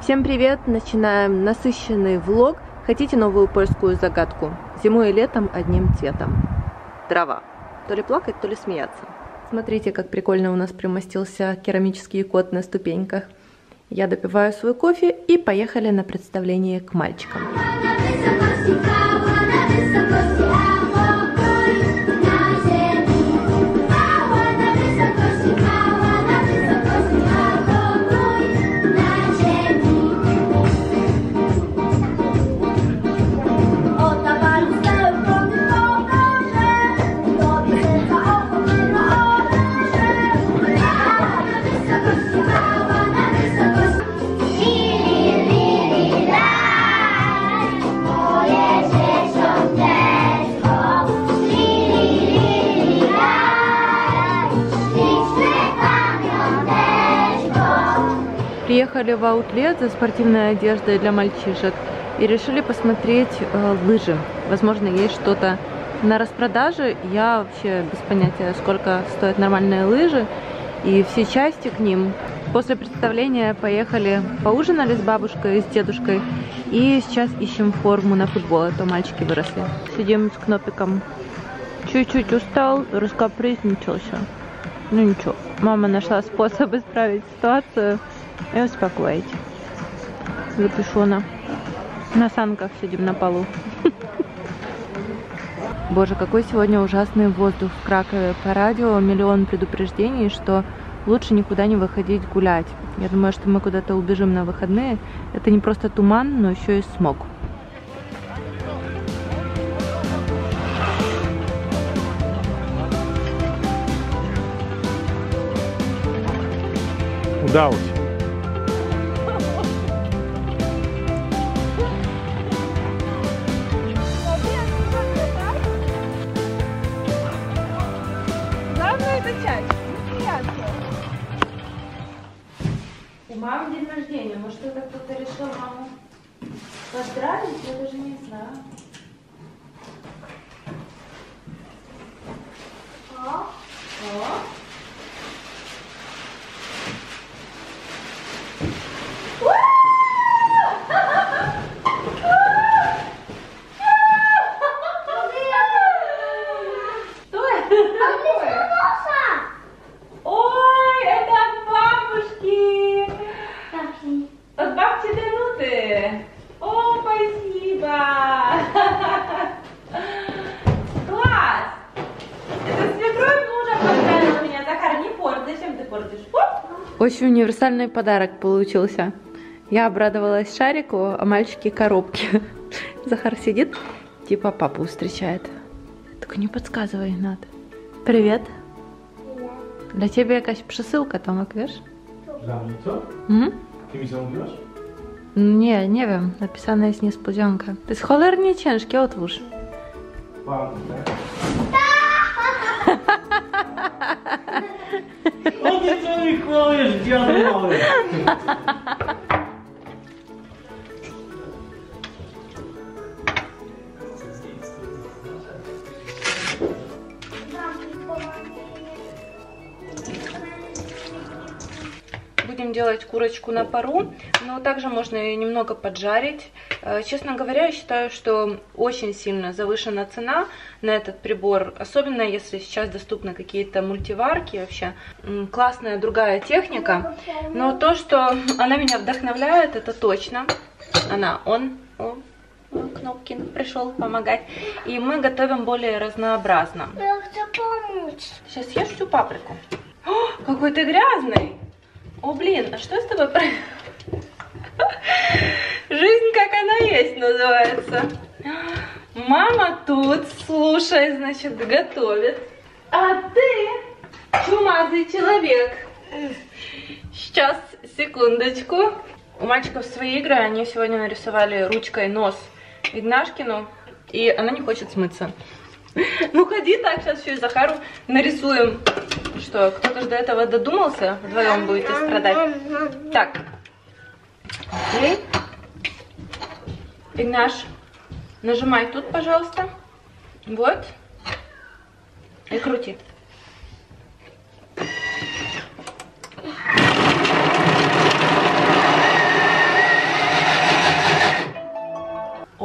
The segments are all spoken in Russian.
Всем привет! Начинаем насыщенный влог. Хотите новую польскую загадку? Зимой и летом одним цветом. Трава. То ли плакать, то ли смеяться. Смотрите, как прикольно у нас примостился керамический кот на ступеньках. Я допиваю свой кофе и поехали на представление к мальчикам. Приехали в аутлет за спортивной одеждой для мальчишек и решили посмотреть лыжи. Возможно, есть что-то на распродаже. Я вообще без понятия, сколько стоят нормальные лыжи и все части к ним. После представления поехали, поужинали с бабушкой и с дедушкой и сейчас ищем форму на футбол, а то мальчики выросли. Сидим с Кнопиком. Чуть-чуть устал, раскапризничался. Ну ничего, мама нашла способ исправить ситуацию и успокоить. Запишу на санках сидим на полу. Боже, какой сегодня ужасный воздух в Кракове. По радио миллион предупреждений, что лучше никуда не выходить гулять. Я думаю, что мы куда-то убежим на выходные. Это не просто туман, но еще и смог. Удалось. У мамы день рождения. Может, это кто-то решил маму поздравить? Я даже не знаю. О. Очень универсальный подарок получился. Я обрадовалась шарику, а мальчики коробки. Захар сидит, типа папу встречает. Только не подсказывай, надо. Привет. Dla ciebie jakaś przesyłka, Tomek, wiesz? Dla mnie co? Ty mi zamówiłaś? Nie, nie wiem. Napisane jest niespodzianka. To jest cholernie ciężkie, otwórz. Bardzo, tak? O ty co mi kłamiesz, dziadu mały! Будем делать курочку на пару, но также можно ее немного поджарить. Честно говоря, я считаю, что очень сильно завышена цена на этот прибор, особенно если сейчас доступны какие-то мультиварки вообще. Классная другая техника, но то, что она меня вдохновляет, это точно. Кнопкин пришел помогать. И мы готовим более разнообразно. Я хочу помочь. Сейчас съешь всю паприку. О, какой ты грязный! О, блин, а что с тобой происходит? Жизнь как она есть называется. Мама тут, слушай, значит, готовит. А ты чумазый человек. Сейчас, секундочку. У мальчиков свои игры, они сегодня нарисовали ручкой нос Игнашкину, и она не хочет смыться. Ну ходи так, сейчас еще и Захару нарисуем. Что, кто-то же до этого додумался? Вдвоем будете страдать. Так. Окей. Игнаш, нажимай тут, пожалуйста. Вот. И крути.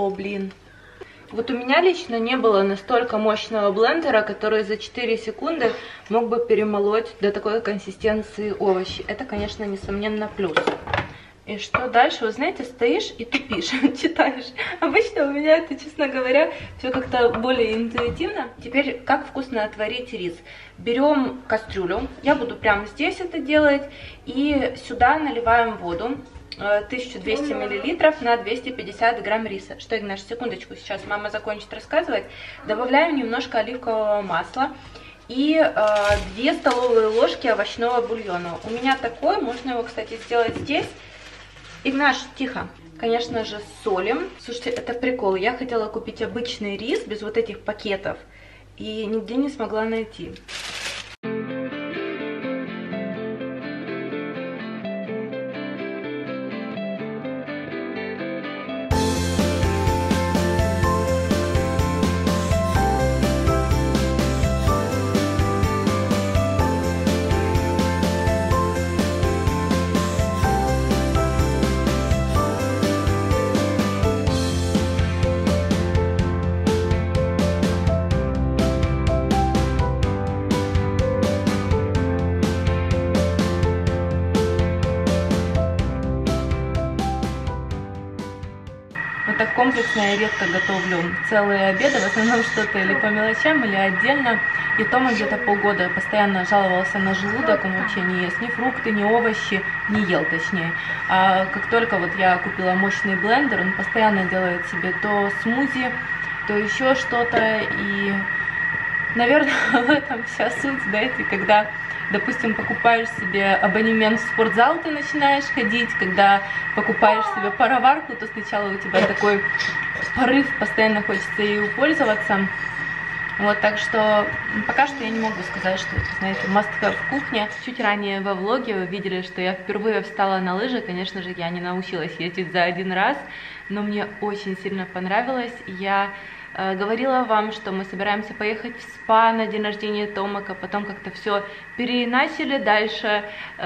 О, блин. Вот у меня лично не было настолько мощного блендера, который за 4 секунды мог бы перемолоть до такой консистенции овощи. Это, конечно, несомненно плюс. И что дальше? Вы знаете, стоишь и тупишь, читаешь. Обычно у меня это, честно говоря, все как-то более интуитивно. Теперь, как вкусно отварить рис. Берем кастрюлю, я буду прямо здесь это делать, и сюда наливаем воду. 1200 мл на 250 грамм риса. Что, Игнаш, секундочку, сейчас мама закончит рассказывать. Добавляем немножко оливкового масла и 2 столовые ложки овощного бульона. У меня такой, можно его, кстати, сделать здесь. Игнаш, тихо. Конечно же, солим. Слушайте, это прикол. Я хотела купить обычный рис без вот этих пакетов и нигде не смогла найти. Так комплексно я редко готовлю целые обеды, в основном что-то или по мелочам, или отдельно. И Тома где-то полгода постоянно жаловался на желудок, он вообще не ест ни фрукты, ни овощи, не ел точнее. А как только вот я купила мощный блендер, он постоянно делает себе то смузи, то еще что-то. И, наверное, в этом вся суть, знаете, когда... Допустим, покупаешь себе абонемент в спортзал, ты начинаешь ходить, когда покупаешь себе пароварку, то сначала у тебя такой порыв, постоянно хочется ею пользоваться. Вот, так что пока что я не могу сказать, что это, знаете, must-have в кухне. Чуть ранее во влоге вы видели, что я впервые встала на лыжи. Конечно же, я не научилась ездить за один раз, но мне очень сильно понравилось. Я говорила вам, что мы собираемся поехать в спа на день рождения Томака, потом как-то все переначали. Дальше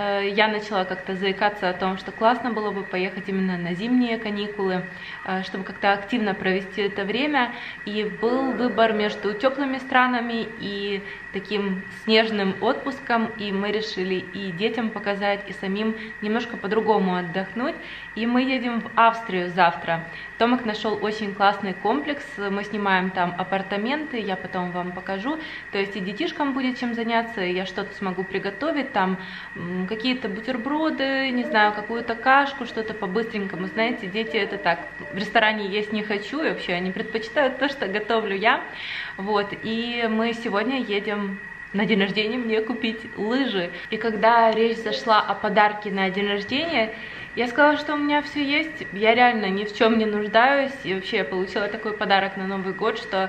я начала как-то заикаться о том, что классно было бы поехать именно на зимние каникулы, чтобы как-то активно провести это время. И был выбор между теплыми странами и таким снежным отпуском, и мы решили и детям показать, и самим немножко по-другому отдохнуть. И мы едем в Австрию завтра. Томак нашел очень классный комплекс, мы снимаем там апартаменты, я потом вам покажу. То есть и детишкам будет чем заняться, я что-то смогу приготовить, там какие-то бутерброды, не знаю, какую-то кашку, что-то по-быстренькому. Знаете, дети это так, в ресторане есть не хочу, и вообще они предпочитают то, что готовлю я. Вот, и мы сегодня едем на день рождения мне купить лыжи. И когда речь зашла о подарке на день рождения, я сказала, что у меня все есть, я реально ни в чем не нуждаюсь, и вообще я получила такой подарок на Новый год, что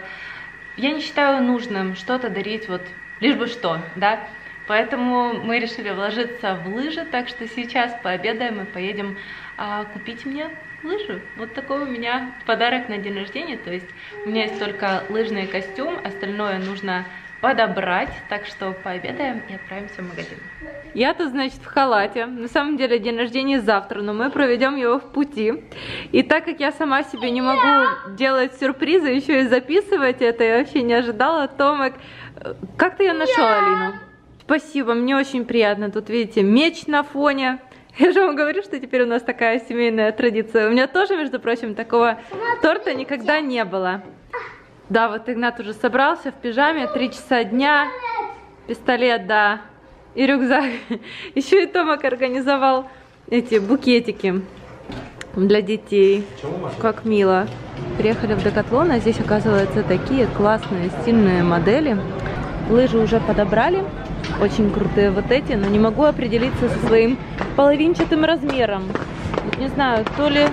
я не считаю нужным что-то дарить, вот лишь бы что, да. Поэтому мы решили вложиться в лыжи, так что сейчас пообедаем и поедем купить мне лыжи. Вот такой у меня подарок на день рождения, то есть у меня есть только лыжный костюм, остальное нужно подобрать, так что пообедаем и отправимся в магазин. Я-то, значит, в халате. На самом деле день рождения завтра, но мы проведем его в пути. И так как я сама себе не могу делать сюрпризы, еще и записывать это, я вообще не ожидала. Томак, как ты ее нашел, Алину? Спасибо, мне очень приятно. Тут, видите, меч на фоне. Я же вам говорю, что теперь у нас такая семейная традиция. У меня тоже, между прочим, такого торта никогда не было. Да, вот Игнат уже собрался в пижаме, 3 часа дня, пистолет, да, и рюкзак. Еще и Томак организовал эти букетики для детей. Как мило. Приехали в Декатлон, а здесь, оказывается, такие классные, стильные модели. Лыжи уже подобрали, очень крутые вот эти, но не могу определиться со своим половинчатым размером. Не знаю, то ли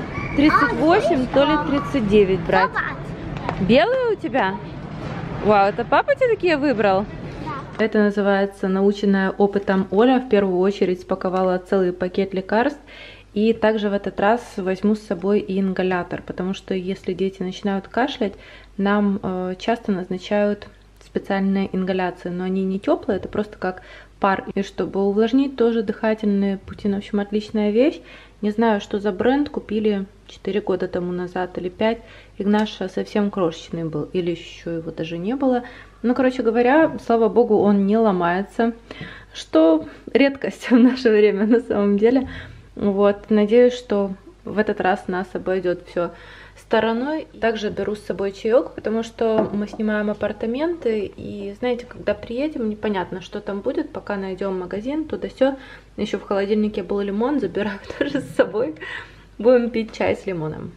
38, то ли 39 брать. Белые у тебя? Вау, это папа тебе такие выбрал? Да. Это называется наученная опытом Оля. В первую очередь спаковала целый пакет лекарств. И также в этот раз возьму с собой и ингалятор. Потому что если дети начинают кашлять, нам часто назначают специальные ингаляции. Но они не теплые, это просто как пар. И чтобы увлажнить тоже дыхательные пути, в общем, отличная вещь. Не знаю, что за бренд, купили 4 года тому назад или 5. Игнаша совсем крошечный был, или еще его даже не было. Ну, короче говоря, слава богу, он не ломается, что редкость в наше время на самом деле. Вот, надеюсь, что в этот раз нас обойдет все стороной. Также беру с собой чаек, потому что мы снимаем апартаменты, и, знаете, когда приедем, непонятно, что там будет, пока найдем магазин, туда-сё. Еще в холодильнике был лимон, забираю тоже с собой. Будем пить чай с лимоном.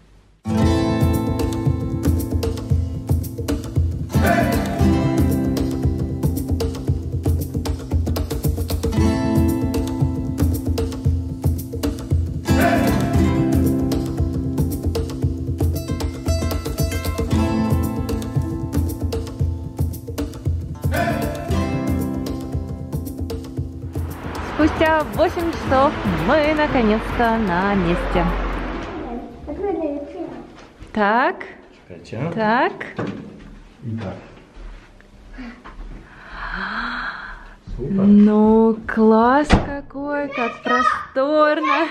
Спустя 8 часов мы наконец-то на месте. Так. Так. Ну, класс какой, как просторно.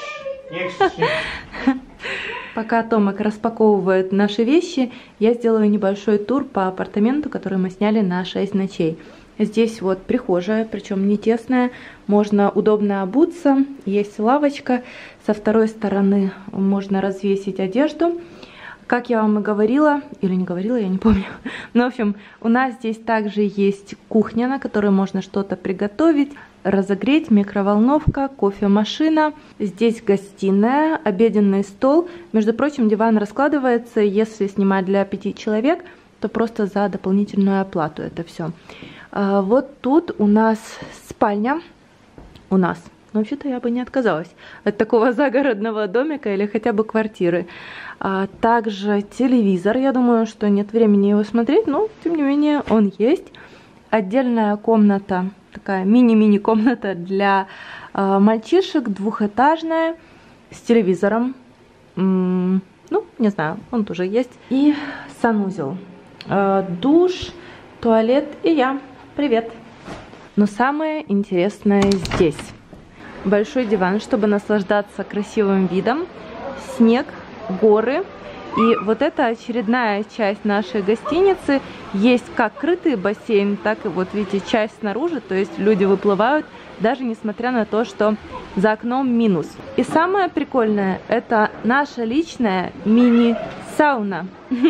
Пока Томик распаковывает наши вещи, я сделаю небольшой тур по апартаменту, который мы сняли на 6 ночей. Здесь вот прихожая, причем не тесная, можно удобно обуться, есть лавочка, со второй стороны можно развесить одежду. Как я вам и говорила, или не говорила, я не помню. Но, в общем, у нас здесь также есть кухня, на которой можно что-то приготовить, разогреть, микроволновка, кофемашина. Здесь гостиная, обеденный стол. Между прочим, диван раскладывается, если снимать для 5 человек, то просто за дополнительную оплату это все. Вот тут у нас спальня. У нас. Но вообще-то я бы не отказалась от такого загородного домика или хотя бы квартиры. Также телевизор. Я думаю, что нет времени его смотреть, но тем не менее он есть. Отдельная комната, такая мини-мини комната для мальчишек, двухэтажная, с телевизором. Ну, не знаю, он тоже есть. И санузел. Душ, туалет и я. Привет! Но самое интересное здесь. Большой диван, чтобы наслаждаться красивым видом. Снег, горы. И вот эта очередная часть нашей гостиницы. Есть как крытый бассейн, так и вот видите, часть снаружи. То есть люди выплывают, даже несмотря на то, что за окном минус. И самое прикольное, это наша личная мини-сауна.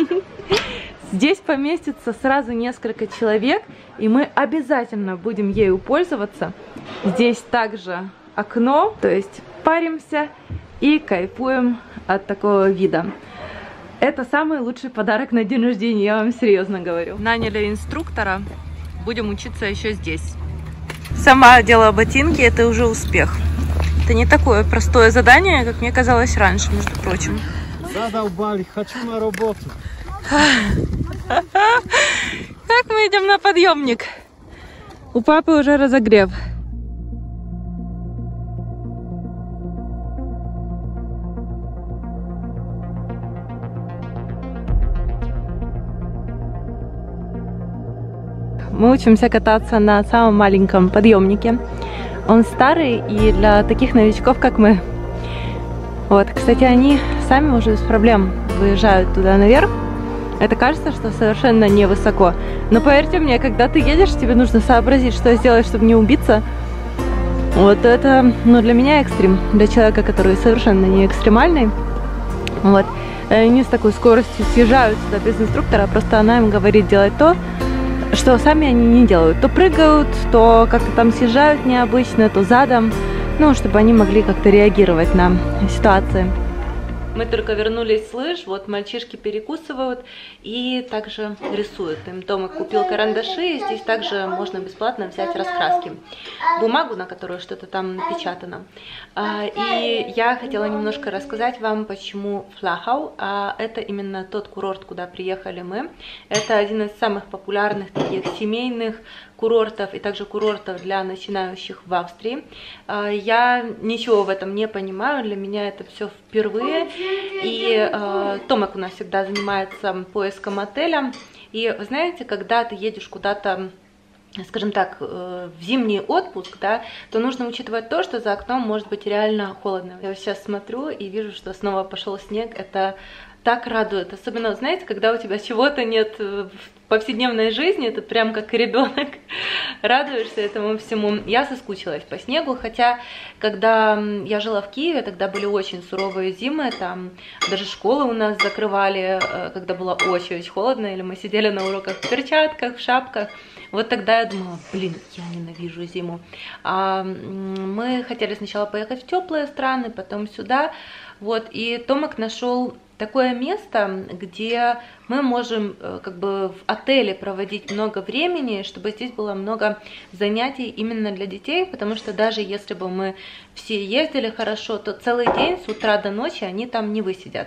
Здесь поместится сразу несколько человек, и мы обязательно будем ею пользоваться. Здесь также окно, то есть паримся и кайфуем от такого вида. Это самый лучший подарок на день рождения, я вам серьезно говорю. Наняли инструктора, будем учиться еще здесь. Сама одела ботинки, это уже успех. Это не такое простое задание, как мне казалось раньше, между прочим. Задолбали, хочу на работу. Как мы идем на подъемник? У папы уже разогрев. Мы учимся кататься на самом маленьком подъемнике. Он старый и для таких новичков, как мы. Вот, кстати, они сами уже без проблем выезжают туда наверх. Это кажется, что совершенно невысоко. Но поверьте мне, когда ты едешь, тебе нужно сообразить, что сделать, чтобы не убиться. Вот это, ну, для меня экстрим. Для человека, который совершенно не экстремальный. Вот. Они с такой скоростью съезжают сюда без инструктора. Просто она им говорит делать то, что сами они не делают. То прыгают, то как-то там съезжают необычно, то задом. Ну, чтобы они могли как-то реагировать на ситуации. Мы только вернулись с лыж, вот мальчишки перекусывают и также рисуют. Им Томик купил карандаши, и здесь также можно бесплатно взять раскраски. Бумагу, на которой что-то там напечатано. И я хотела немножко рассказать вам, почему Flachau. Это именно тот курорт, куда приехали мы. Это один из самых популярных таких семейных курортов и также курортов для начинающих в Австрии. Я ничего в этом не понимаю, для меня это все впервые. И Томик у нас всегда занимается поиском отеля. И вы знаете, когда ты едешь куда-то скажем так, в зимний отпуск, да, то нужно учитывать то, что за окном может быть реально холодно. Я сейчас смотрю и вижу, что снова пошел снег. Это так радует. Особенно, знаете, когда у тебя чего-то нет в повседневной жизни, это прям как ребенок. Радуешься этому всему. Я соскучилась по снегу, хотя, когда я жила в Киеве, тогда были очень суровые зимы, там даже школы у нас закрывали, когда было очень-очень холодно, или мы сидели на уроках в перчатках, в шапках. Вот тогда я думала, блин, я ненавижу зиму. Мы хотели сначала поехать в теплые страны, потом сюда. Вот, и Томик нашел такое место, где мы можем как бы в отеле проводить много времени, чтобы здесь было много занятий именно для детей, потому что даже если бы мы все ездили хорошо, то целый день с утра до ночи они там не высидят.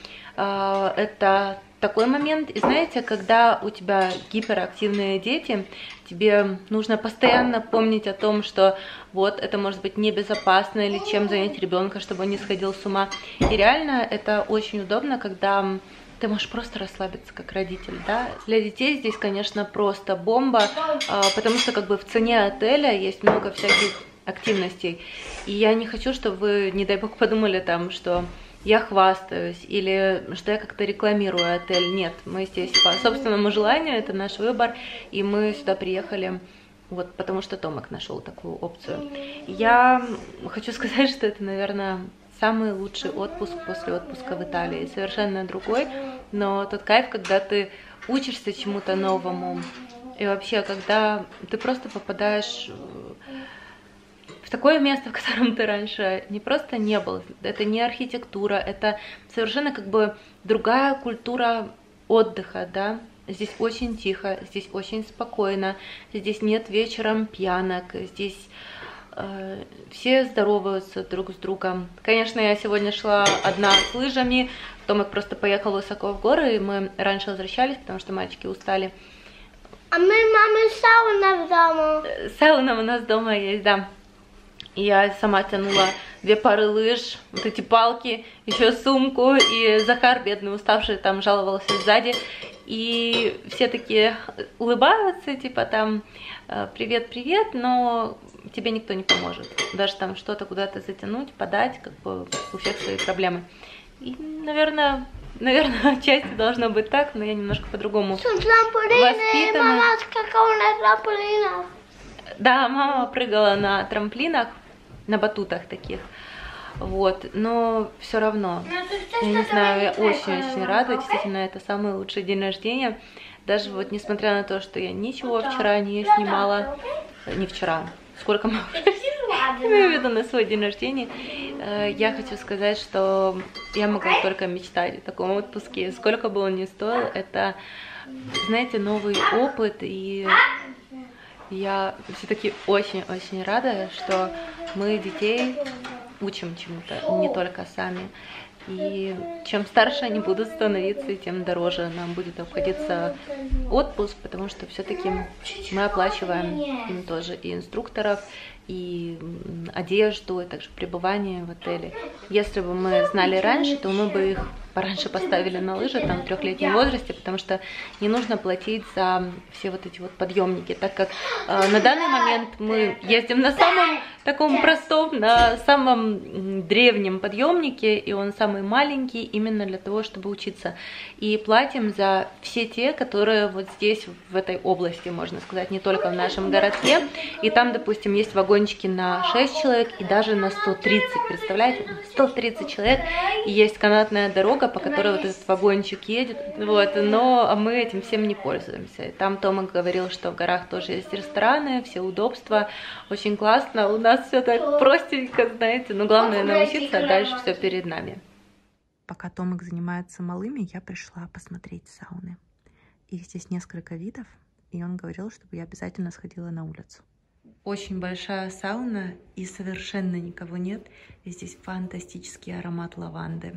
Это такой момент. И знаете, когда у тебя гиперактивные дети, тебе нужно постоянно помнить о том, что вот это может быть небезопасно или чем занять ребенка, чтобы он не сходил с ума. И реально это очень удобно, когда ты можешь просто расслабиться как родитель, да. Для детей здесь, конечно, просто бомба, потому что как бы в цене отеля есть много всяких активностей. И я не хочу, чтобы вы, не дай бог, подумали там, что я хвастаюсь или что я как-то рекламирую отель. Нет, мы здесь по собственному желанию, это наш выбор, и мы сюда приехали вот потому, что Томик нашел такую опцию. Я хочу сказать, что это, наверное, самый лучший отпуск после отпуска в Италии, совершенно другой, но тот кайф, когда ты учишься чему-то новому, и вообще, когда ты просто попадаешь в такое место, в котором ты раньше не просто не был. Это не архитектура, это совершенно как бы другая культура отдыха, да. Здесь очень тихо, здесь очень спокойно, здесь нет вечером пьянок, здесь все здороваются друг с другом. Конечно, я сегодня шла одна с лыжами, Томик просто поехал высоко в горы, и мы раньше возвращались, потому что мальчики устали. А мы, мама, сауна дома. Сауна у нас дома есть, да. Я сама тянула 2 пары лыж, вот эти палки, еще сумку, и Захар, бедный, уставший, там жаловался сзади. И все такие улыбаются, типа там привет-привет, но тебе никто не поможет. Даже там что-то куда-то затянуть, подать, как бы у всех свои проблемы. И, наверное, отчасти должно быть так, но я немножко по-другому воспитана. Мама скакала на трамплинах. Да, мама прыгала на трамплинах, на батутах таких, вот, но все равно, я не знаю, я очень-очень рада, действительно, это самый лучший день рождения, даже вот несмотря на то, что я ничего вчера не снимала, не вчера, сколько мы имею в виду на свой день рождения, я хочу сказать, что я могла только мечтать о таком отпуске, сколько бы он ни стоил, это, знаете, новый опыт, и я все-таки очень-очень рада, что мы детей учим чему-то, не только сами. И чем старше они будут становиться, тем дороже нам будет обходиться отпуск, потому что все-таки мы оплачиваем им тоже и инструкторов, и одежду, и также пребывание в отеле. Если бы мы знали раньше, то мы бы их пораньше поставили на лыжи, там, в 3-летнем возрасте, потому что не нужно платить за все вот эти вот подъемники, так как на данный момент мы ездим на самом таком простом, на самом древнем подъемнике, и он самый маленький именно для того, чтобы учиться. И платим за все те, которые вот здесь, в этой области, можно сказать, не только в нашем городке. И там, допустим, есть вагончики на 6 человек и даже на 130, представляете? 130 человек, и есть канатная дорога, по которой вот этот вагончик едет, вот, но мы этим всем не пользуемся. И там Томик говорил, что в горах тоже есть рестораны, все удобства, очень классно, у нас все так простенько, знаете, но главное научиться, а дальше все перед нами. Пока Томик занимается малыми, я пришла посмотреть сауны. Их здесь несколько видов, и он говорил, чтобы я обязательно сходила на улицу. Очень большая сауна, и совершенно никого нет, и здесь фантастический аромат лаванды.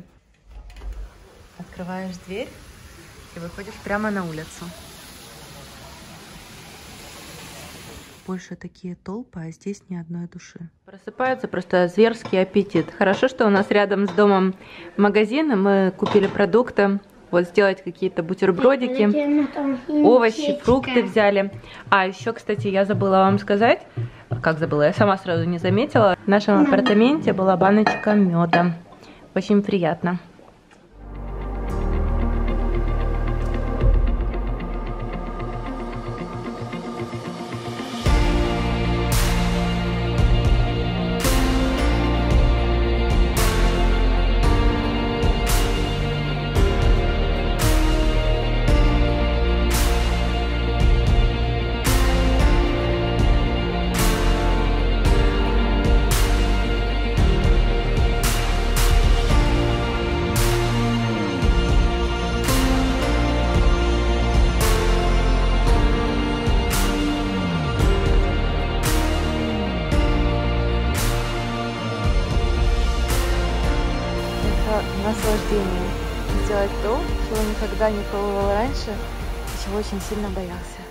Открываешь дверь и выходишь прямо на улицу. Больше такие толпы, а здесь ни одной души. Просыпается просто зверский аппетит. Хорошо, что у нас рядом с домом магазин, и мы купили продукты. вот сделать какие-то бутербродики, овощи, фрукты взяли. А еще, кстати, я забыла вам сказать, как забыла, я сама сразу не заметила, в нашем апартаменте была баночка меда. Очень приятно. Наслаждение сделать то, чего никогда не пробовал раньше, и чего очень сильно боялся.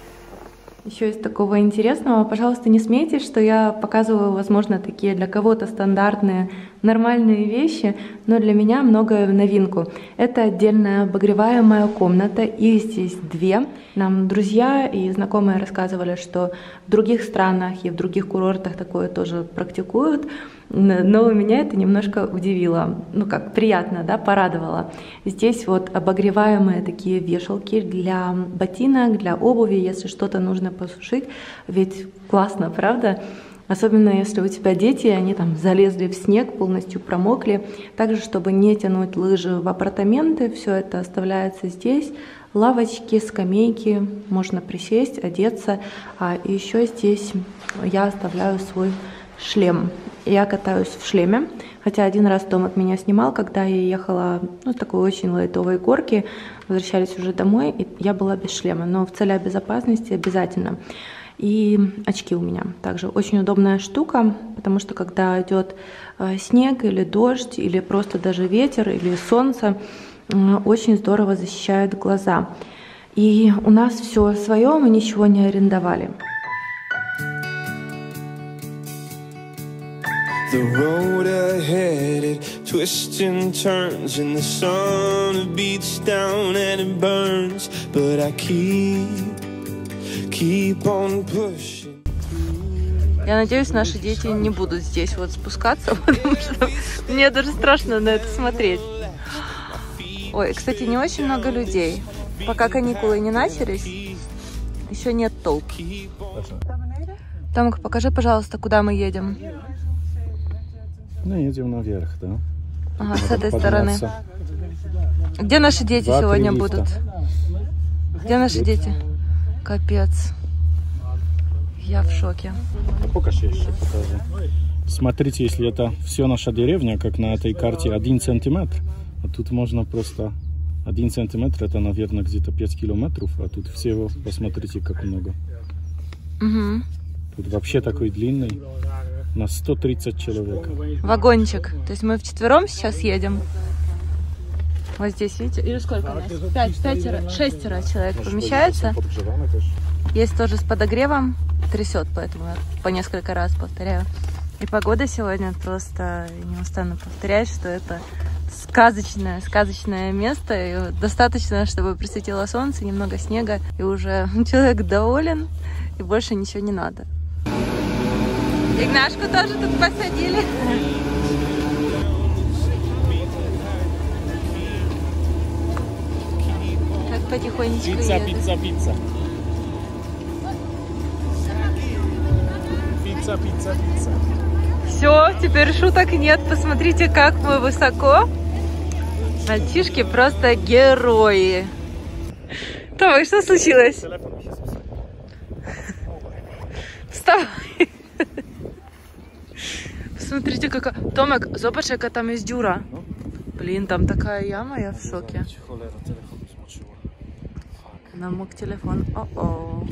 Еще из такого интересного, пожалуйста, не смейтесь, что я показываю, возможно, такие для кого-то стандартные, нормальные вещи, но для меня многое в новинку. Это отдельная обогреваемая комната, их здесь две. Нам друзья и знакомые рассказывали, что в других странах и в других курортах такое тоже практикуют. Но меня это немножко удивило, ну как, приятно, да, порадовало. Здесь вот обогреваемые такие вешалки для ботинок, для обуви, если что-то нужно посушить, ведь классно, правда? Особенно если у тебя дети, они там залезли в снег, полностью промокли. Также, чтобы не тянуть лыжи в апартаменты, все это оставляется здесь. Лавочки, скамейки, можно присесть, одеться. И еще здесь я оставляю свой шлем. Я катаюсь в шлеме, хотя один раз Томик меня снимал, когда я ехала с такой очень лайтовой горки, возвращались уже домой, и я была без шлема, но в целях безопасности обязательно. И очки у меня также очень удобная штука, потому что когда идет снег или дождь, или просто даже ветер, или солнце, очень здорово защищают глаза. И у нас все свое, мы ничего не арендовали. The road ahead, it twists and turns, and the sun beats down and it burns, but I keep on pushing. Я надеюсь, наши дети не будут здесь вот спускаться, потому что мне даже страшно на это смотреть. Ой, кстати, не очень много людей. Пока каникулы не начались, еще нет толк. Томик, покажи, пожалуйста, куда мы едем. Ну, едем наверх, да. Ага, с этой стороны. Где наши дети сегодня будут? Где наши дети? Капец. Я в шоке. Покажи еще, покажи. Смотрите, если это все наша деревня, как на этой карте, 1 сантиметр, а тут можно просто 1 сантиметр, это, наверное, где-то 5 километров, а тут всего, посмотрите, как много. Угу. Тут вообще такой длинный. На 130 человек. Вагончик. То есть мы вчетвером сейчас едем. Вот здесь, видите? Или сколько нас? 6 человек помещается. Есть тоже с подогревом. Трясет, поэтому я по несколько раз повторяю. И погода сегодня просто, не устану повторять, что это сказочное место. И достаточно, чтобы присветило солнце, немного снега, и уже человек доволен, и больше ничего не надо. Игнашку тоже тут посадили. Так потихонечку едет. Пицца. Пицца. Все, теперь шуток нет. Посмотрите, как мы высоко. Мальчишки просто герои. Томик, что случилось? Вставай. Смотрите, какая... Томик, зobacz, jaka там есть дюра. Блин, там такая яма, я в шоке. Намок телефон. О-о.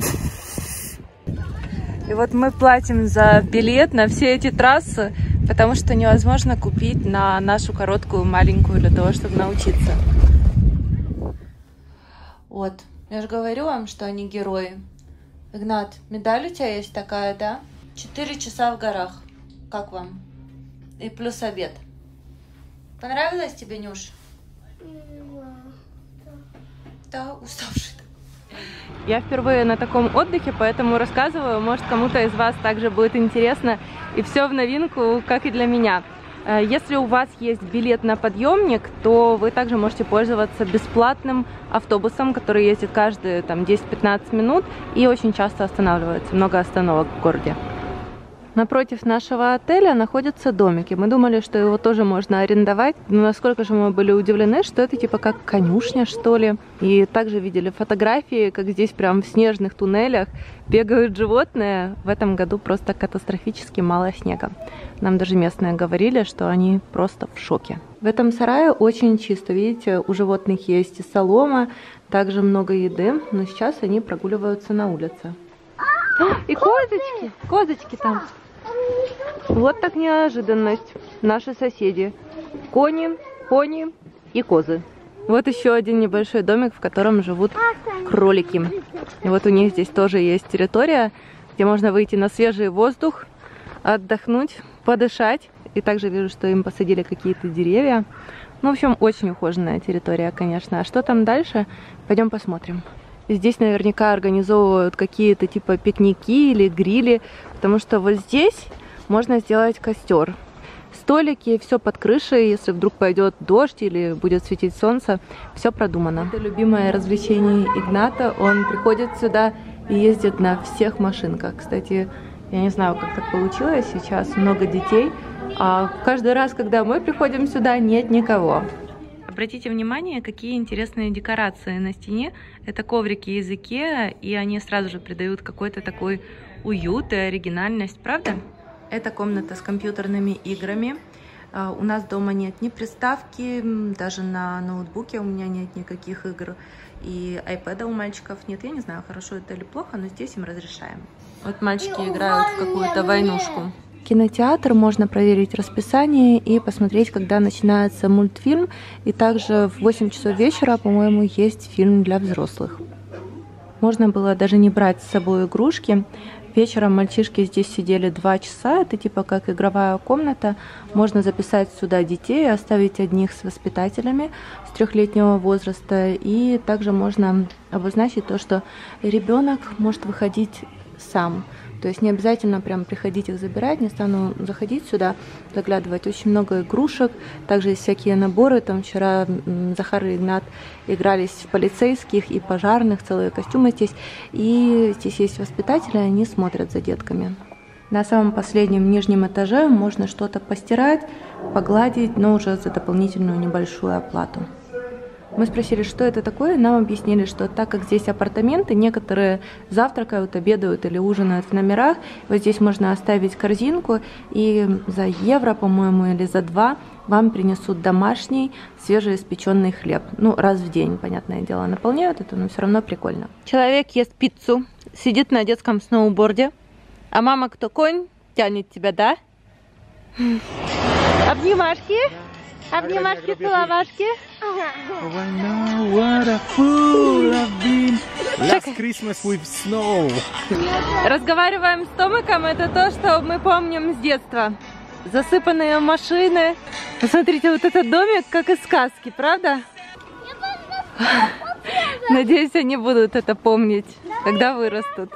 И вот мы платим за билет на все эти трассы, потому что невозможно купить на нашу короткую, маленькую, для того, чтобы научиться. Вот. Я же говорю вам, что они герои. Игнат, медаль у тебя есть такая, да? 4 часа в горах. Как вам? И плюс обед. Понравилось тебе, Нюш? да, уставший. Я впервые на таком отдыхе, поэтому рассказываю, может, кому-то из вас также будет интересно, и все в новинку, как и для меня. Если у вас есть билет на подъемник, то вы также можете пользоваться бесплатным автобусом, который ездит каждые 10-15 минут и очень часто останавливается, много остановок в городе. Напротив нашего отеля находятся домики. Мы думали, что его тоже можно арендовать, но насколько же мы были удивлены, что это типа как конюшня, что ли. И также видели фотографии, как здесь прям в снежных туннелях бегают животные. В этом году просто катастрофически мало снега. Нам даже местные говорили, что они просто в шоке. В этом сарае очень чисто. Видите, у животных есть и солома, также много еды, но сейчас они прогуливаются на улице. И козочки! Козочки там! Вот так неожиданность. Наши соседи. Кони, пони и козы. Вот еще один небольшой домик, в котором живут кролики. И вот у них здесь тоже есть территория, где можно выйти на свежий воздух, отдохнуть, подышать. И также вижу, что им посадили какие-то деревья. Ну, в общем, очень ухоженная территория, конечно. А что там дальше? Пойдем посмотрим. Здесь наверняка организовывают какие-то типа пикники или грили, потому что вот здесь можно сделать костер. Столики, все под крышей, если вдруг пойдет дождь или будет светить солнце, все продумано. Это любимое развлечение Игната, он приходит сюда и ездит на всех машинках. Кстати, я не знаю, как так получилось, сейчас много детей, а каждый раз, когда мы приходим сюда, нет никого. Обратите внимание, какие интересные декорации на стене. Это коврики из Икеа, и они сразу же придают какой-то такой уют и оригинальность, правда? Это комната с компьютерными играми. У нас дома нет ни приставки, даже на ноутбуке у меня нет никаких игр. И iPad у мальчиков нет. Я не знаю, хорошо это или плохо, но здесь им разрешаем. Вот мальчики играют в какую-то войнушку. Кинотеатр, можно проверить расписание и посмотреть, когда начинается мультфильм. И также в 8 часов вечера, по-моему, есть фильм для взрослых. Можно было даже не брать с собой игрушки. Вечером мальчишки здесь сидели 2 часа. Это типа как игровая комната. Можно записать сюда детей, оставить одних с воспитателями с 3-летнего возраста. И также можно обозначить то, что ребенок может выходить сам. То есть не обязательно прям приходить их забирать, не стану заходить сюда, заглядывать. Очень много игрушек, также есть всякие наборы. Там вчера Захар и Игнат игрались в полицейских и пожарных, целые костюмы здесь. И здесь есть воспитатели, они смотрят за детками. На самом последнем нижнем этаже можно что-то постирать, погладить, но уже за дополнительную небольшую оплату. Мы спросили, что это такое, нам объяснили, что так как здесь апартаменты, некоторые завтракают, обедают или ужинают в номерах. Вот здесь можно оставить корзинку, и за евро, по-моему, или за 2 вам принесут домашний свежеиспеченный хлеб. Ну, раз в день, понятное дело, наполняют это, но все равно прикольно. Человек ест пиццу, сидит на детском сноуборде, а мама, кто конь, тянет тебя, да? Обнимашки? Обнимашки, целовашки. Last Christmas with snow. Разговариваем с Томиком, это то, что мы помним с детства. Засыпанные машины. Посмотрите, вот этот домик, как из сказки, правда? Надеюсь, они будут это помнить, когда вырастут.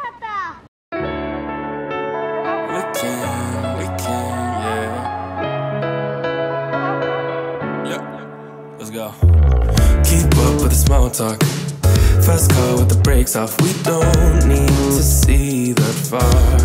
Keep up with the small talk. Fast car with the brakes off. We don't need to see that far.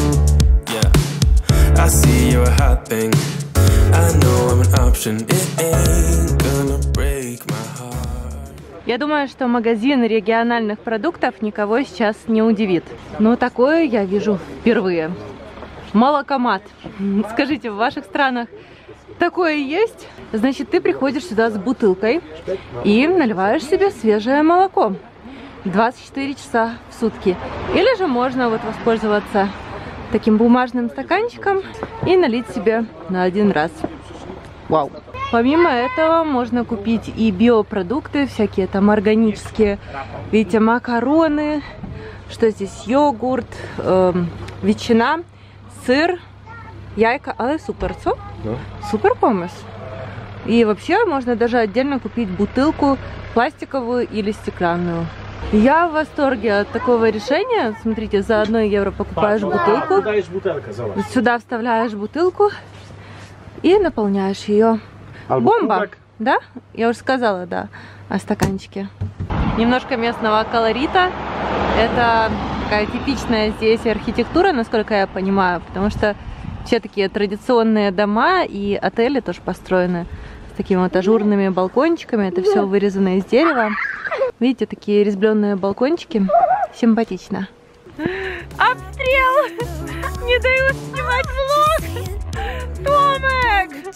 Yeah, I see you're a hot thing. I know I'm an option. It ain't gonna break my heart. Я думаю, что магазин региональных продуктов никого сейчас не удивит. Но такое я вижу впервые. Молокомат. Скажите, в ваших странах такое есть? Значит, ты приходишь сюда с бутылкой и наливаешь себе свежее молоко 24 часа в сутки. Или же можно вот воспользоваться таким бумажным стаканчиком и налить себе на 1 раз. Вау! Помимо этого можно купить и биопродукты, всякие там органические. Видите, макароны, что здесь, йогурт, ветчина, сыр, яйка, але супер, co? No. Super pomysł. И вообще можно даже отдельно купить бутылку пластиковую или стеклянную. Я в восторге от такого решения. Смотрите, за 1 евро покупаешь бутылку. Сюда вставляешь бутылку и наполняешь ее. Бомба! Да? Я уже сказала, да, о стаканчике. Немножко местного колорита. Это такая типичная здесь архитектура, насколько я понимаю, потому что все такие традиционные дома и отели тоже построены с такими вот ажурными балкончиками. Это все вырезано из дерева. Видите, такие резьбленные балкончики. Симпатично. Обстрел! Не дают снимать влог! Томек!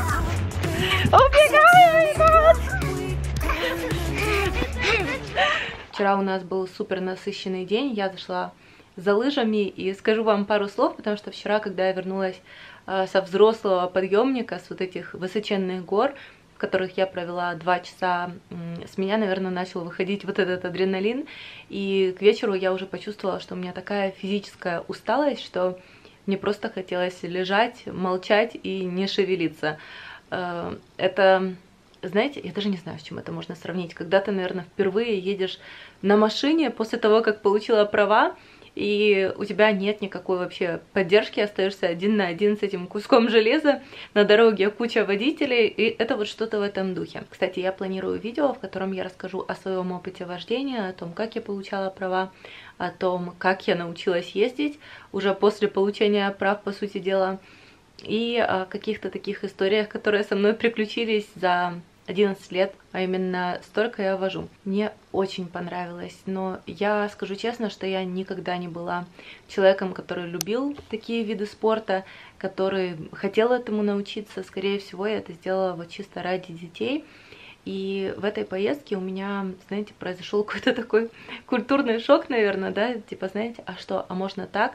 Убегай, ребят! Вчера у нас был супер насыщенный день. Я зашла за лыжами и скажу вам пару слов, потому что вчера, когда я вернулась со взрослого подъемника, с вот этих высоченных гор, в которых я провела 2 часа, с меня, наверное, начал выходить вот этот адреналин. И к вечеру я уже почувствовала, что у меня такая физическая усталость, что мне просто хотелось лежать, молчать и не шевелиться. Это, знаете, я даже не знаю, с чем это можно сравнить. Когда ты, наверное, впервые едешь на машине после того, как получила права, и у тебя нет никакой вообще поддержки, остаешься один на один с этим куском железа, на дороге куча водителей, и это вот что-то в этом духе. Кстати, я планирую видео, в котором я расскажу о своем опыте вождения, о том, как я получала права, о том, как я научилась ездить уже после получения прав, по сути дела, и о каких-то таких историях, которые со мной приключились за 11 лет, а именно столько я вожу. Мне очень понравилось, но я скажу честно, что я никогда не была человеком, который любил такие виды спорта, который хотел этому научиться. Скорее всего, я это сделала вот чисто ради детей. И в этой поездке у меня, знаете, произошел какой-то такой культурный шок, наверное, да, типа, знаете, а что, а можно так?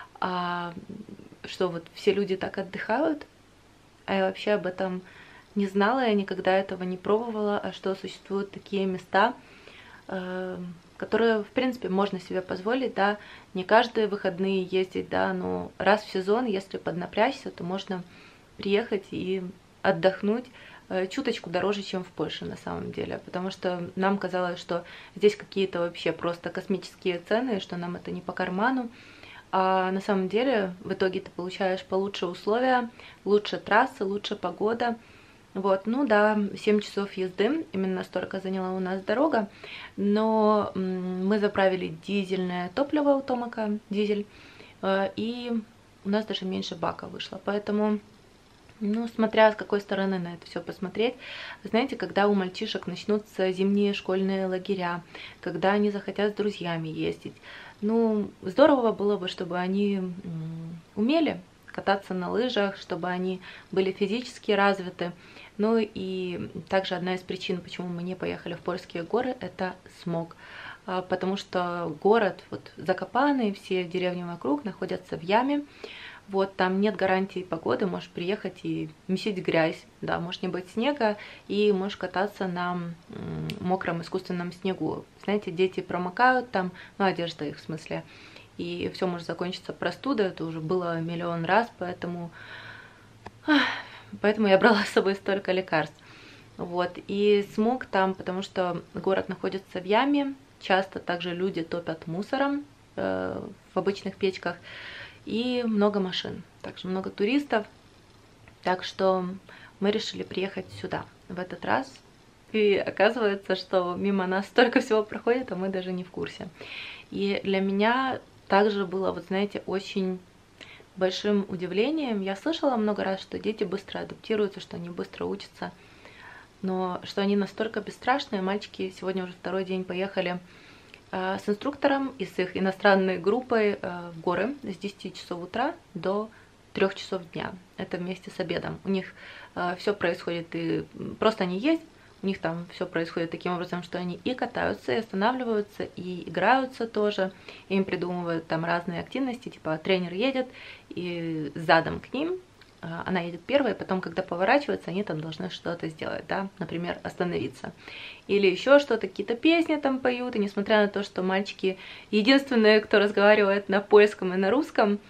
Что вот все люди так отдыхают, а я вообще об этом не знала, я никогда этого не пробовала, а что существуют такие места, которые, в принципе, можно себе позволить, да, не каждые выходные ездить, да, но раз в сезон, если поднапрячься, то можно приехать и отдохнуть чуточку дороже, чем в Польше на самом деле, потому что нам казалось, что здесь какие-то вообще просто космические цены, что нам это не по карману. А на самом деле в итоге ты получаешь получше условия, лучше трассы, лучше погода. Вот, ну да, 7 часов езды, именно столько заняла у нас дорога, но мы заправили дизельное топливо у Томека, дизель, и у нас даже меньше бака вышло, поэтому, ну, смотря с какой стороны на это все посмотреть, знаете, когда у мальчишек начнутся зимние школьные лагеря, когда они захотят с друзьями ездить, ну, здорово было бы, чтобы они умели кататься на лыжах, чтобы они были физически развиты. Ну и также одна из причин, почему мы не поехали в польские горы, это смог. Потому что город, вот Закопаны, все деревни вокруг находятся в яме. Вот, там нет гарантии погоды, можешь приехать и месить грязь, да, может не быть снега, и можешь кататься на мокром искусственном снегу. Знаете, дети промокают там, ну, одежда их в смысле, и все может закончиться простудой, это уже было миллион раз, поэтому я брала с собой столько лекарств. Вот, и смог там, потому что город находится в яме, часто также люди топят мусором в обычных печках, и много машин, также много туристов, так что мы решили приехать сюда в этот раз, и оказывается, что мимо нас столько всего проходит, а мы даже не в курсе. И для меня также было, вот знаете, очень большим удивлением, я слышала много раз, что дети быстро адаптируются, что они быстро учатся, но что они настолько бесстрашные. Мальчики сегодня уже второй день поехали с инструктором и с их иностранной группой в горы с 10 часов утра до 3 часов дня. Это вместе с обедом. У них все происходит, и просто они есть, у них там все происходит таким образом, что они и катаются, и останавливаются, и играются тоже. Им придумывают там разные активности, типа тренер едет и задом к ним, она едет первой, потом, когда поворачивается, они там должны что-то сделать, да, например, остановиться. Или еще что-то, какие-то песни там поют, и несмотря на то, что мальчики единственные, кто разговаривает на польском и на русском,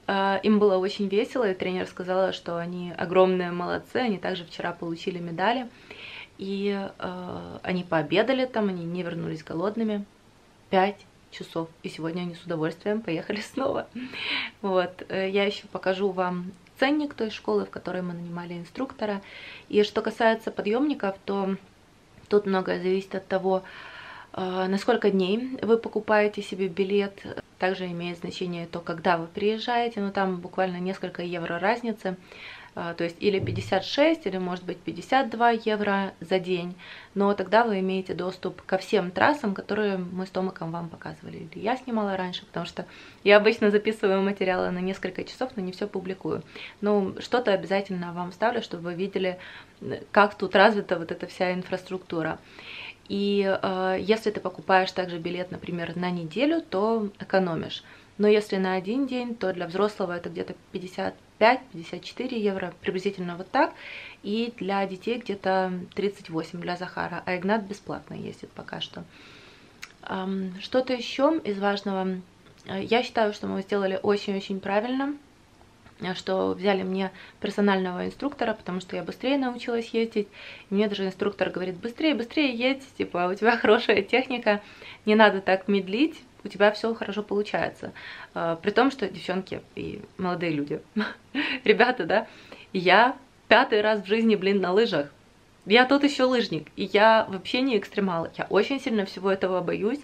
Им было очень весело, и тренер сказала, что они огромные молодцы, они также вчера получили медали. И они пообедали там, они не вернулись голодными. 5 часов. И сегодня они с удовольствием поехали снова. Вот. Я еще покажу вам ценник той школы, в которой мы нанимали инструктора. И что касается подъемников, то тут многое зависит от того, на сколько дней вы покупаете себе билет. Также имеет значение то, когда вы приезжаете. Но там буквально несколько евро разницы. То есть или 56, или может быть 52 евро за день. Но тогда вы имеете доступ ко всем трассам, которые мы с Томиком вам показывали. Или я снимала раньше, потому что я обычно записываю материалы на несколько часов, но не все публикую. Но что-то обязательно вам вставлю, чтобы вы видели, как тут развита вот эта вся инфраструктура. И если ты покупаешь также билет, например, на неделю, то экономишь. Но если на один день, то для взрослого это где-то 55-54 евро, приблизительно вот так. И для детей где-то 38 для Захара. А Игнат бесплатно ездит пока что. Что-то еще из важного. Я считаю, что мы сделали очень-очень правильно, что взяли мне персонального инструктора, потому что я быстрее научилась ездить. И мне даже инструктор говорит: быстрее, быстрее едь, типа, у тебя хорошая техника, не надо так медлить. У тебя все хорошо получается. При том, что девчонки и молодые люди, ребята, да, я 5-й раз в жизни, блин, на лыжах. Я тот еще лыжник, и я вообще не экстремал. Я очень сильно всего этого боюсь.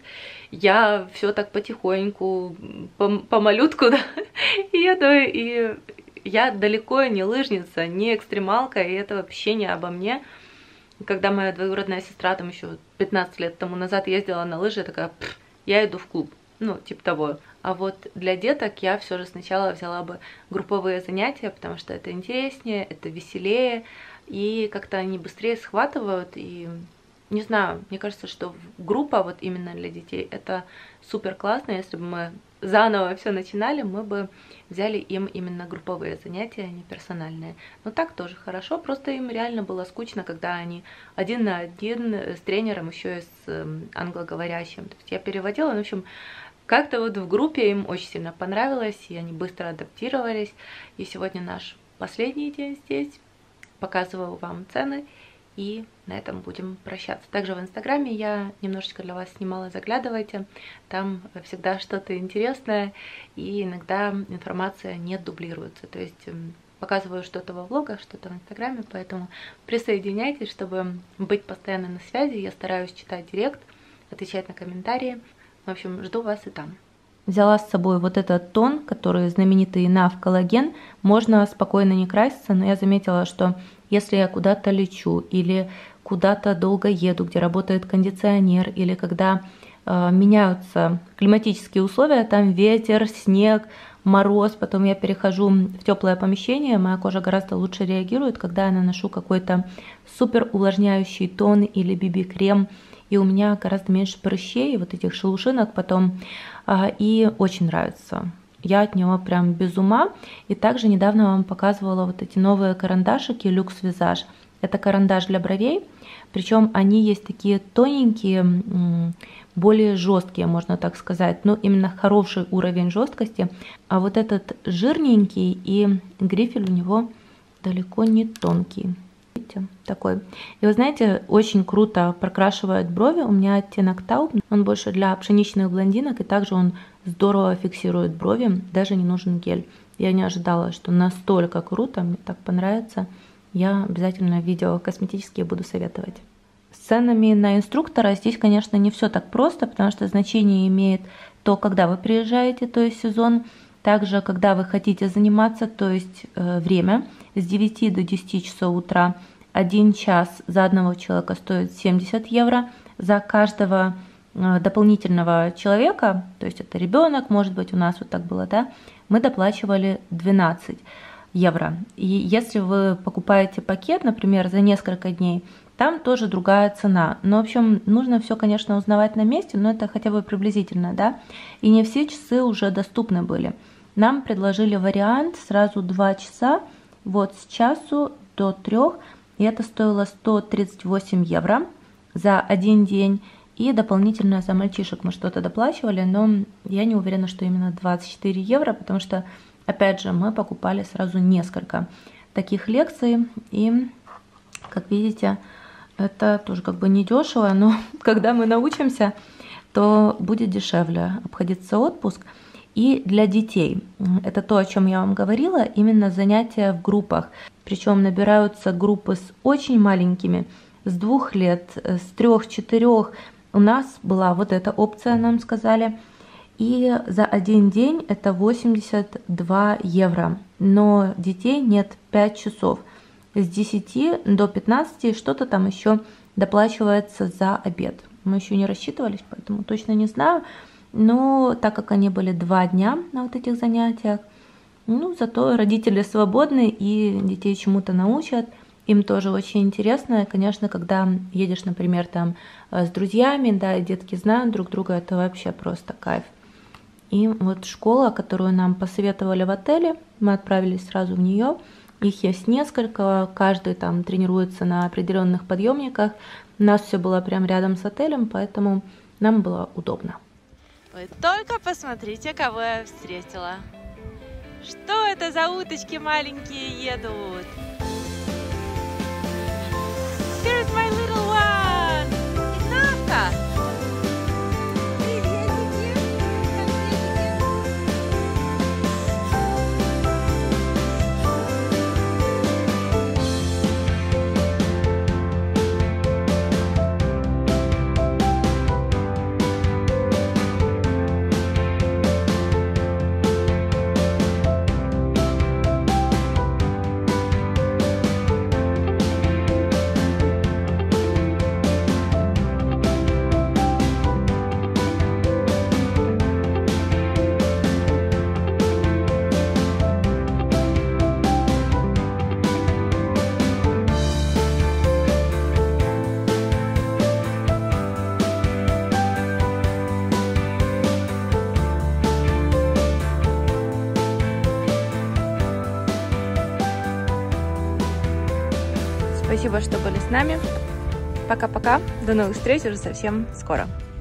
Я все так потихоньку, по малютку, да, еду, и я далеко не лыжница, не экстремалка, и это вообще не обо мне. Когда моя двоюродная сестра там еще 15 лет тому назад ездила на лыжи, я такая: я иду в клуб, ну, типа того. А вот для деток я все же сначала взяла бы групповые занятия, потому что это интереснее, это веселее, и как-то они быстрее схватывают. И не знаю, мне кажется, что группа вот именно для детей это супер классно. Если бы мы заново все начинали, мы бы взяли им именно групповые занятия, а не персональные. Но так тоже хорошо, просто им реально было скучно, когда они один на один с тренером, еще и с англоговорящим. То есть я переводила, в общем, как-то вот в группе им очень сильно понравилось, и они быстро адаптировались. И сегодня наш последний день здесь. Показываю вам цены, и на этом будем прощаться. Также в Инстаграме я немножечко для вас снимала, заглядывайте. Там всегда что-то интересное, и иногда информация не дублируется. То есть показываю что-то во влогах, что-то в Инстаграме, поэтому присоединяйтесь, чтобы быть постоянно на связи. Я стараюсь читать директ, отвечать на комментарии. В общем, жду вас и там. Взяла с собой вот этот тон, который знаменитый NAV коллаген. Можно спокойно не краситься, но я заметила, что если я куда-то лечу или куда-то долго еду, где работает кондиционер, или когда меняются климатические условия, там ветер, снег, мороз, потом я перехожу в теплое помещение, моя кожа гораздо лучше реагирует, когда я наношу какой-то супер увлажняющий тон или BB-крем, и у меня гораздо меньше прыщей, вот этих шелушинок потом, и очень нравится. Я от него прям без ума. И также недавно вам показывала вот эти новые карандашики Luxe Visage. Это карандаш для бровей, причем они есть такие тоненькие, более жесткие, можно так сказать, но именно хороший уровень жесткости. А вот этот жирненький, и грифель у него далеко не тонкий. Такой. И вы знаете, очень круто прокрашивает брови. У меня оттенок Тауп, он больше для пшеничных блондинок, и также он здорово фиксирует брови, даже не нужен гель. Я не ожидала, что настолько круто, мне так понравится. Я обязательно видео косметические буду советовать. С ценами на инструктора здесь, конечно, не все так просто, потому что значение имеет то, когда вы приезжаете, то есть сезон, также когда вы хотите заниматься, то есть время с 9 до 10 часов утра. 1 час за одного человека стоит 70 евро, за каждого дополнительного человека, то есть это ребенок, может быть, у нас вот так было, да, мы доплачивали 12 евро. И если вы покупаете пакет, например, за несколько дней, там тоже другая цена. Но, в общем, нужно все, конечно, узнавать на месте, но это хотя бы приблизительно, да. И не все часы уже доступны были. Нам предложили вариант сразу 2 часа, вот с часу до 3, и это стоило 138 евро за один день. И дополнительно за мальчишек мы что-то доплачивали, но я не уверена, что именно 24 евро, потому что Опять же, мы покупали сразу несколько таких лекций, и, как видите, это тоже как бы не дешево, но когда мы научимся, то будет дешевле обходиться отпуск. И для детей, это то, о чем я вам говорила, именно занятия в группах. Причем набираются группы с очень маленькими, с 2 лет, с 3-4. У нас была вот эта опция, нам сказали. И за один день это 82 евро. Но детей нет 5 часов. С 10 до 15 что-то там еще доплачивается за обед. Мы еще не рассчитывались, поэтому точно не знаю. Но так как они были 2 дня на вот этих занятиях, ну, зато родители свободны и детей чему-то научат. Им тоже очень интересно. И, конечно, когда едешь, например, там с друзьями, да, и детки знают друг друга, это вообще просто кайф. И вот школа, которую нам посоветовали в отеле, мы отправились сразу в нее. Их есть несколько, каждый там тренируется на определенных подъемниках. У нас все было прям рядом с отелем, поэтому нам было удобно. Вы только посмотрите, кого я встретила. Что это за уточки маленькие едут? Here's my little one! Инака! Спасибо, что были с нами. Пока-пока. До новых встреч уже совсем скоро.